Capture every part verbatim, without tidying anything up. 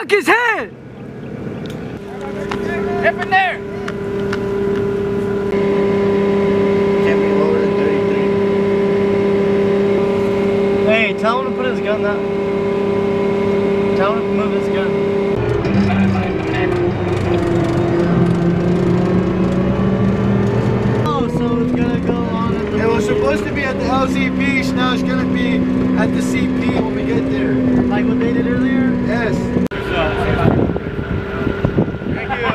Fuck his head! Hip in there! Can't be lower than thirty-three. Hey, tell him to put his gun down. Tell him to move his gun. Oh, so it's gonna go on at the... It was supposed to be at the L C P, now it's gonna be at the C P when we get there. Like what they did earlier? Yes. Thank you.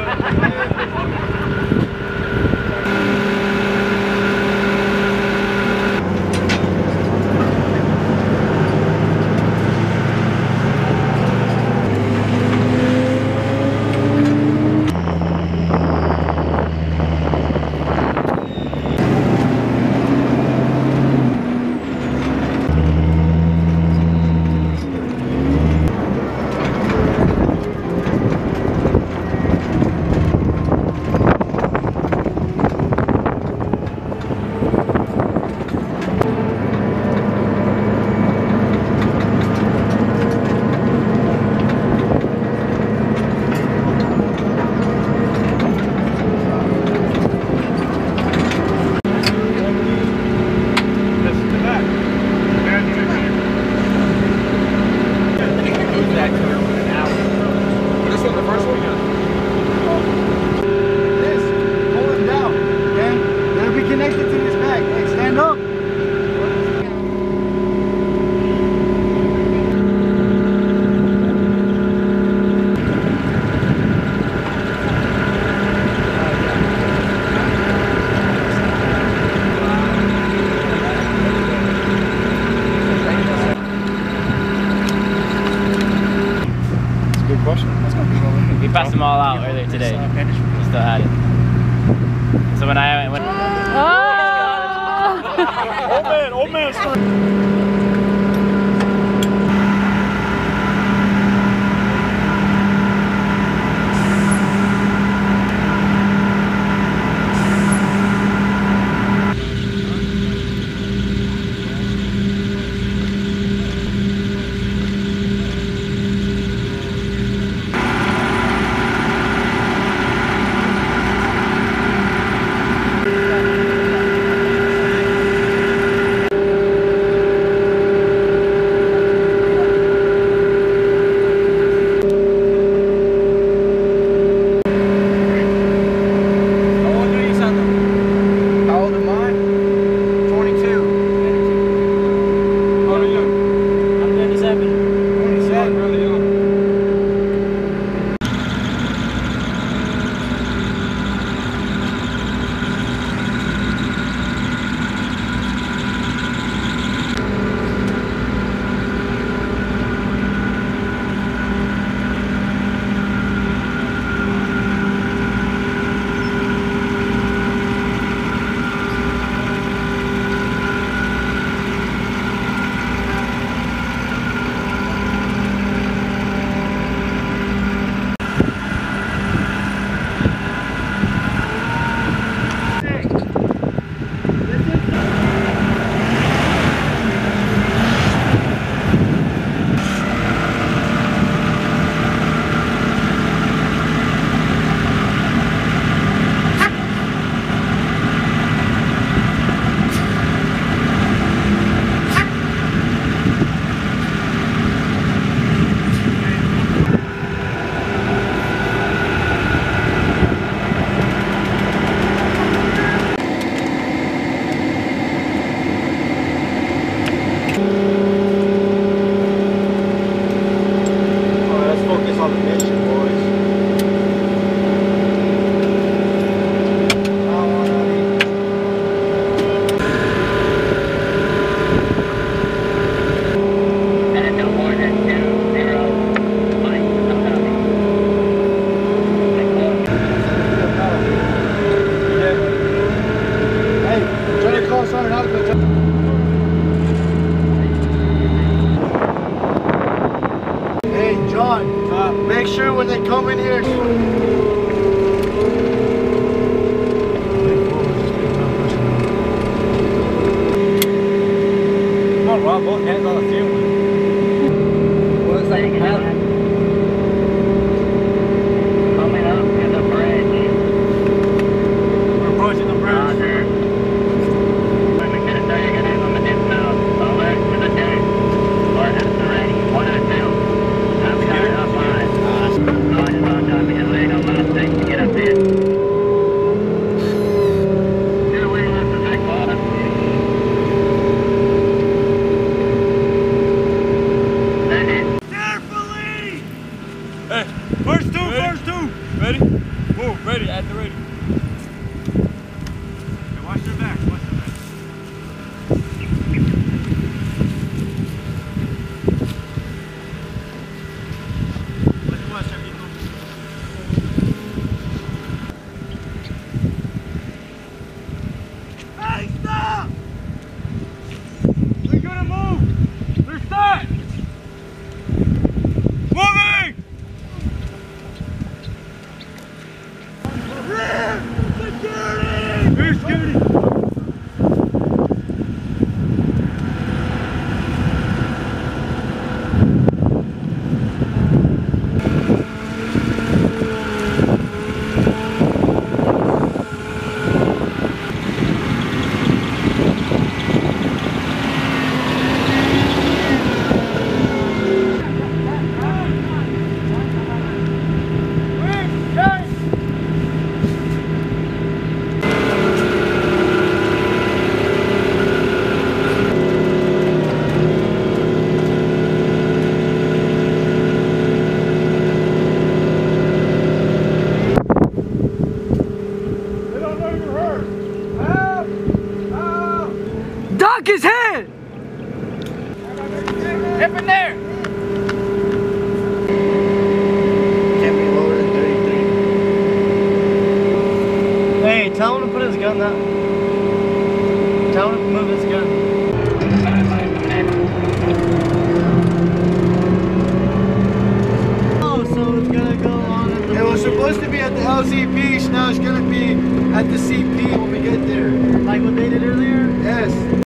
We passed them all out earlier today. We still had it. So when I went... Oh! Old man, old man! Make sure when they come in here. Come on, Rob, both hands on the steering wheel. What is that? Hip in there! Can't be lower than thirty-three. Hey, tell him to put his gun down. Tell him to move his gun. Oh, so it's gonna go on at the... It was supposed to be at the L Z P, now it's gonna be at the C P when we get there. Like what they did earlier?